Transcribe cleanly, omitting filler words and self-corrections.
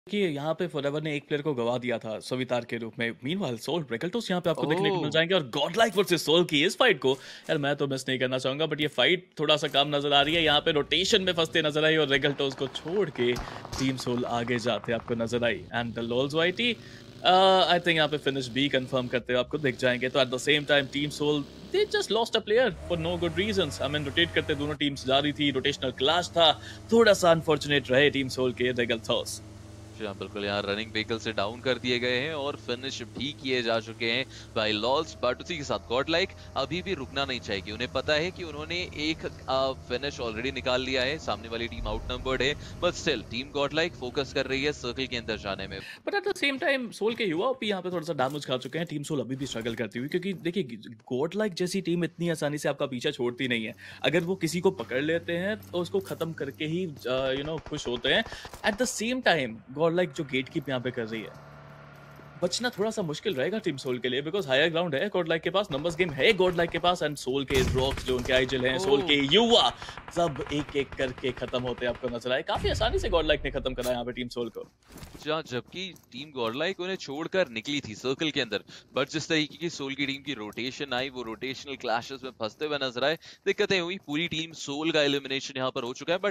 कि यहाँ पे फॉरएवर ने एक प्लेयर को गवा दिया था सवितार के रूप में। मीनवाइल सोल ब्रेकल्टोस यहाँ पे आपको देखने को मिल ओह! जाएंगे और गॉड लाइक वर्सेस सोल की इस फाइट को यार मैं तो मिस नहीं करना चाहूंगा, बट ये फाइट थोड़ा सा कम नजर आ रही है। यहाँ पे रोटेशन में फंसते नजर आई और रेगल्टोस को छोड़ के टीम सोल आगे जाते आपको नजर आई। एंड द लोल्स वाइटी आई थिंक यहाँ पे फिनिश बी कंफर्म करते हुए आपको दिख जाएंगे। तो at the same time team Soul they just lost a player for no good reasons. I mean rotate करते दोनों टीम्स जा रही थी, रोटेशनल क्लैश था, थोड़ा सा अनफॉर्चुनेट रहे टीम सोल के रेगल्टोस। जी हाँ, बिल्कुल यहाँ रनिंग व्हीकल से डाउन कर दिए गए हैं और फिनिश भी किए जा चुके हैं बाय लॉल्स। बट उसी के साथ गॉड लाइक अभी भी रुकना नहीं चाहिए। उन्हें पता है कि उन्होंने एक फिनिश ऑलरेडी निकाल लिया है, सामने वाली टीम आउटनंबर्ड है, but still team Godlike focus कर रही है सर्कल के अंदर जाने में। But at the same time Soul के युवा भी यहाँ पे थोड़ा सा डैमेज खा चुके हैं। टीम सोल अभी भी स्ट्रगल करती हुई, क्योंकि देखिए गॉड लाइक जैसी टीम इतनी आसानी से आपका पीछा छोड़ती नहीं है। अगर वो किसी को पकड़ लेते हैं तो उसको खत्म करके ही खुश होते हैं। At the same time Godlike जो गेट कीप यहाँ पे कर रही है, बचना थोड़ा सा मुश्किल रहेगा टीम सोल के लिए, बिकॉज हायर ग्राउंड है गॉड लाइक के पास, नंबर्स गेम है गॉड लाइक के पास। एंड सोल के रॉक्स जो उनके आईजिल हैं, सोल ओह! के युवा सब एक एक करके खत्म होते आपको नजर आए। काफी आसानी से गॉड लाइक ने खत्म करा यहाँ पे टीम सोल को। जहाँ जबकि टीम गॉडलाइक उन्हें छोड़कर निकली थी सर्कल के अंदर, बट जिस तरीके की सोल की टीम की रोटेशन आई, वो रोटेशनल क्लैशेस में फंसते हुए नजर आए, दिक्कतें हुई। पूरी टीम सोल का एलिमिनेशन यहाँ पर हो चुका है।